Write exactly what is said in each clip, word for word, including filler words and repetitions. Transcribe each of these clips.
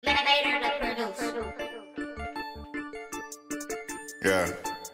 Later to produce. Yeah.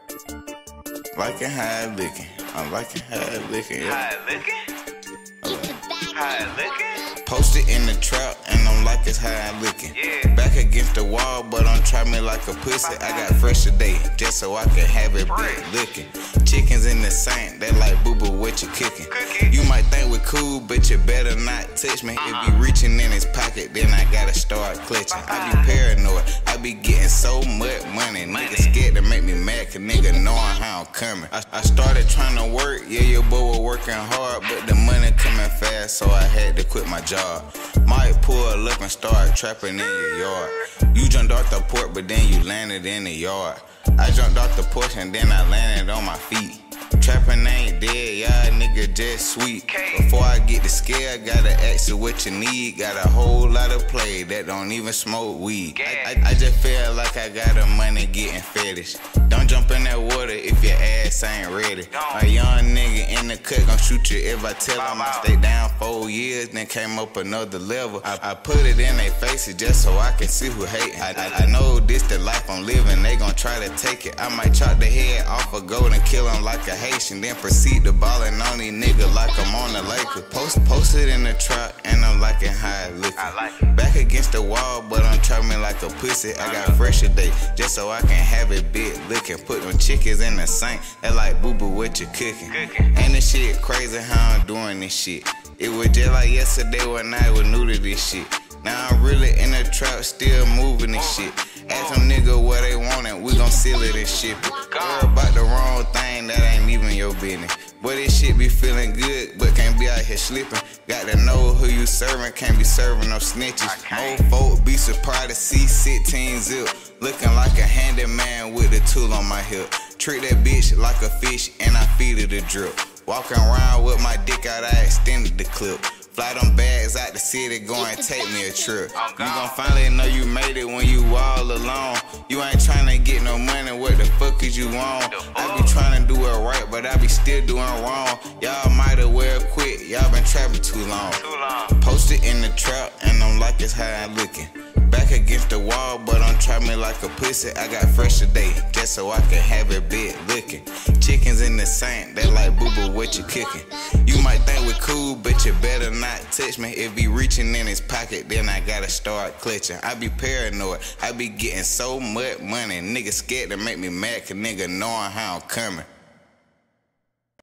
Liking how it looking. I'm liking how it looking. Yeah. How it looking? How it looking? Posted in the trap and I'm like it's how it looking. Yeah. Back against the wall, but I'm trying me like a pussy. I got fresh today, just so I can have it big looking. Chickens in the sink, they like boo boo, what you cooking? Cooking. You might think we cool, but you better not touch me. Uh-uh. If you reaching in his pocket, then I gotta start clutching. I be paranoid, I be getting so much money. Money. Niggas scared to make me mad, cause nigga knowing how I'm coming. I, I started trying to work, yeah, your boy was working hard, but the money coming fast, so I had to quit my job. Might pull up and start trapping in your yard. You jumped off the porch, but then you landed in the yard. I jumped off the porch and then I landed on my feet. Trapping ain't dead, y'all nigga just sweet. Before I get the scare, gotta ask you what you need. Got a whole lot of play that don't even smoke weed. I, I, I just feel like I got the money getting fetish. Don't jump in that water if your ass ain't ready. A young nigga in the cut gon' shoot you if I tell him I stay down four years, then came up another level. I, I put it in their faces just so I can see who hate. I, I, I know this the life I'm living, they gon' try to take it. I might chop the head off a goat and kill him like a Haitian, then proceed to ballin' on these niggas like I'm on the Lakers. Post, posted in the trap and I'm liking how it looking. I like it. Back against the wall, but I'm trapping like a pussy. I got fresh today, just so I can have it big looking. Put them chickens in the sink, they like boo boo, what you cooking? Cooking. Ain't this shit crazy how I'm doing this shit. It was just like yesterday when I was new to this shit. Now I'm really in the trap, still moving this shit. Ask them nigga what they want and we gon' seal it and ship it. Worry about the wrong thing, that ain't even your business. But this shit be feeling good, but can't be out here slipping. Got to know who you serving, can't be serving no snitches. Old folk be surprised to see sixteen zip. Looking like a handyman with a tool on my hip. Treat that bitch like a fish and I feed her the drip. Walking around with my dick out, I extended the clip. Fly them bags out the city, go and take me a trip. You gon' finally know you made it when you all alone. You ain't tryna get no money, what the fuck is you on? I be tryna do it right, but I be still doing wrong. Y'all mighta well quit, y'all been trapping too long. Too long. Posted in the trap, and I'm like it's how I'm looking. Back against the wall, but I'm trapping like a pussy. I got fresh today, just so I can have it big looking. Chickens in the sink, they like boo boo, what you cooking? You might think we cool, but you better not touch me. If he reaching in his pocket, then I gotta start clutching. I be paranoid, I be getting so much money. Niggas scared to make me mad, cause nigga knowing how I'm coming.